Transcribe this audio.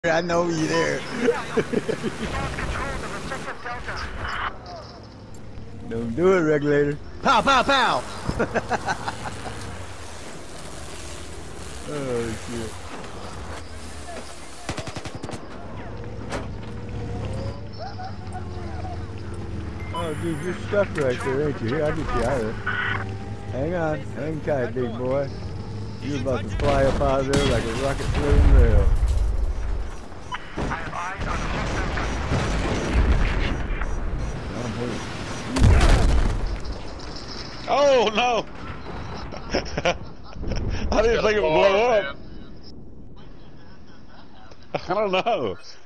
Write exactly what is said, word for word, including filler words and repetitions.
I know you there. Don't do it, regulator. Pow, pow, pow! Oh, shit. Oh, dude, you're stuck right there, ain't you? Here, I'll get you out of there. Hang on. Hang tight, big boy. You're about to fly up out of there like a rocket flame rail. Oh no! I didn't think it would blow up. I don't know.